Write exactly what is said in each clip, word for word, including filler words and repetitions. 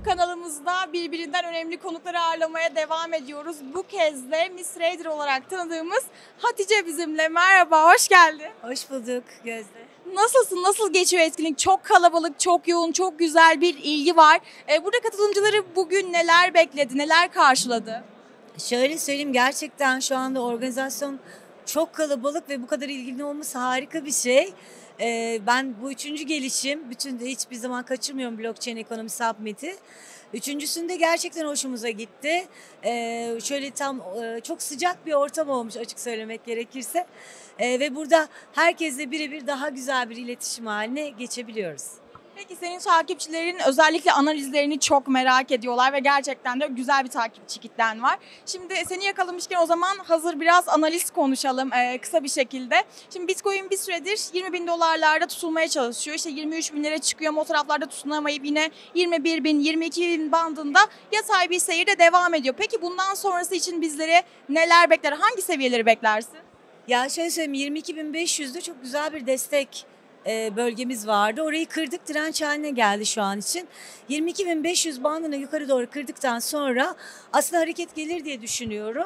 YouTube kanalımızda birbirinden önemli konukları ağırlamaya devam ediyoruz. Bu kez de Miss Trader olarak tanıdığımız Hatice bizimle. Merhaba, hoş geldin. Hoş bulduk Gözde. Nasılsın, nasıl geçiyor etkinlik? Çok kalabalık, çok yoğun, çok güzel bir ilgi var. Ee, burada katılımcıları bugün neler bekledi, neler karşıladı? Şöyle söyleyeyim, gerçekten şu anda organizasyon çok kalabalık ve bu kadar ilgili olması harika bir şey. Ee, ben bu üçüncü gelişim, bütün de hiçbir zaman kaçırmıyorum Blockchain Ekonomi Submit'i. Üçüncüsünde gerçekten hoşumuza gitti. Ee, şöyle tam e, çok sıcak bir ortam olmuş açık söylemek gerekirse. Ee, ve burada herkesle birebir daha güzel bir iletişim haline geçebiliyoruz. Peki senin takipçilerin özellikle analizlerini çok merak ediyorlar ve gerçekten de güzel bir takipçi kitlen var. Şimdi seni yakalamışken o zaman hazır biraz analiz konuşalım e, kısa bir şekilde. Şimdi Bitcoin bir süredir yirmi bin dolarlarda tutulmaya çalışıyor. İşte yirmi üç binlere çıkıyor ama o taraflarda tutunamayıp yine yirmi bir bin, yirmi iki bin bandında yatay bir seyirde devam ediyor. Peki bundan sonrası için bizlere neler bekler? Hangi seviyeleri beklersin? Ya şöyle söyleyeyim, yirmi iki bin beş yüzde çok güzel bir destek bölgemiz vardı. Orayı kırdık, direnç haline geldi şu an için. yirmi iki bin beş yüz bandını yukarı doğru kırdıktan sonra aslında hareket gelir diye düşünüyorum.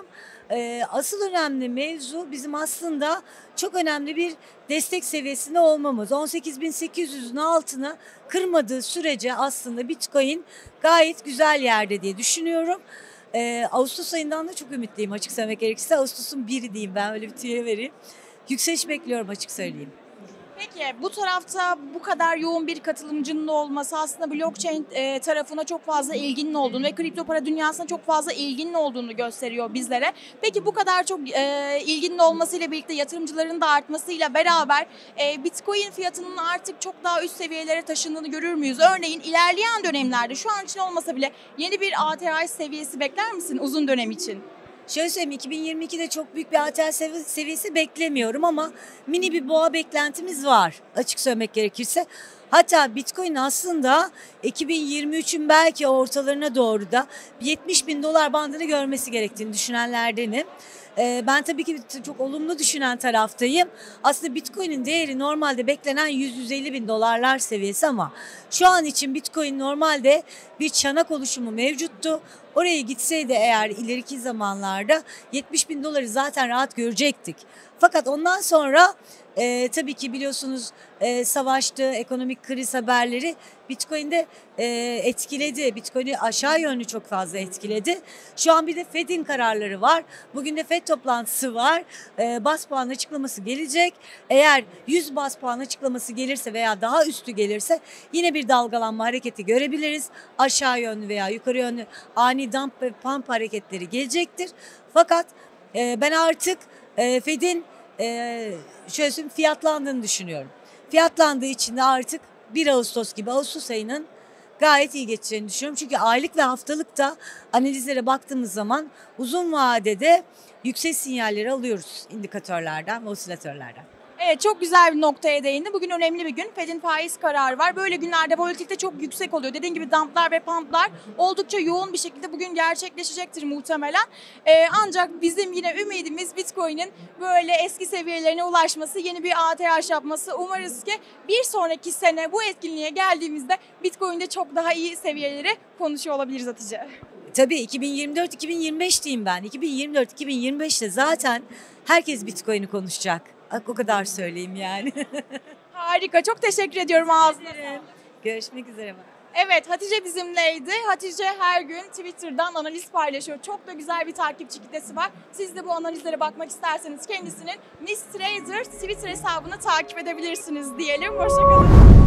Asıl önemli mevzu bizim aslında çok önemli bir destek seviyesinde olmamız. on sekiz bin sekiz yüzün altına kırmadığı sürece aslında Bitcoin gayet güzel yerde diye düşünüyorum. Ağustos ayından da çok ümitliyim açık söylemek gerekirse. Ağustos'un biri diyeyim, ben öyle bir tüye vereyim. Yükseliş bekliyorum açık söyleyeyim. Peki bu tarafta bu kadar yoğun bir katılımcının olması aslında blockchain e, tarafına çok fazla ilginin olduğunu ve kripto para dünyasına çok fazla ilginin olduğunu gösteriyor bizlere. Peki bu kadar çok e, ilginin olmasıyla birlikte yatırımcıların da artmasıyla beraber e, Bitcoin fiyatının artık çok daha üst seviyelere taşındığını görür müyüz? Örneğin ilerleyen dönemlerde şu an için olmasa bile yeni bir A T H seviyesi bekler misin uzun dönem için? Şöyle söyleyeyim, iki bin yirmi ikide çok büyük bir A T H seviyesi beklemiyorum ama mini bir boğa beklentimiz var açık söylemek gerekirse. Hatta Bitcoin aslında iki bin yirmi üçün belki ortalarına doğru da yetmiş bin dolar bandını görmesi gerektiğini düşünenlerdenim. Ben tabii ki çok olumlu düşünen taraftayım. Aslında Bitcoin'in değeri normalde beklenen yüz yüz elli bin dolarlar seviyesi ama şu an için Bitcoin normalde bir çanak oluşumu mevcuttu. Oraya gitseydi eğer ileriki zamanlarda yetmiş bin doları zaten rahat görecektik. Fakat ondan sonra e, tabii ki biliyorsunuz e, savaştı, ekonomik kriz haberleri Bitcoin'de e, etkiledi. Bitcoin'i aşağı yönlü çok fazla etkiledi. Şu an bir de Fed'in kararları var. Bugün de Fed toplantısı var. E, bas puan açıklaması gelecek. Eğer yüz bas puan açıklaması gelirse veya daha üstü gelirse yine bir dalgalanma hareketi görebiliriz. Aşağı yönlü veya yukarı yönlü ani dump ve pump hareketleri gelecektir. Fakat e, ben artık e, Fed'in e, şöyle söyleyeyim, fiyatlandığını düşünüyorum. Fiyatlandığı için de artık bir Ağustos gibi Ağustos ayının gayet iyi geçeceğini düşünüyorum. Çünkü aylık ve haftalıkta analizlere baktığımız zaman uzun vadede yüksek sinyalleri alıyoruz indikatörlerden ve osilatörlerden. Evet, çok güzel bir noktaya değindi. Bugün önemli bir gün. Fed'in faiz kararı var. Böyle günlerde volatilite çok yüksek oluyor. Dediğim gibi dumplar ve pumplar oldukça yoğun bir şekilde bugün gerçekleşecektir muhtemelen. Ee, ancak bizim yine ümidimiz Bitcoin'in böyle eski seviyelerine ulaşması, yeni bir A T H yapması. Umarız ki bir sonraki sene bu etkinliğe geldiğimizde Bitcoin'de çok daha iyi seviyeleri konuşuyor olabiliriz Hatice. Tabii iki bin yirmi dört iki bin yirmi beş diyeyim ben. iki bin yirmi dört iki bin yirmi beşte zaten herkes Bitcoin'i konuşacak. O kadar söyleyeyim yani. Harika. Çok teşekkür ediyorum ağzına. Görüşmek üzere. Evet, Hatice bizimleydi. Hatice her gün Twitter'dan analiz paylaşıyor. Çok da güzel bir takipçi kitlesi var. Siz de bu analizlere bakmak isterseniz kendisinin Miss Trader Twitter hesabını takip edebilirsiniz diyelim. Hoşça kalın.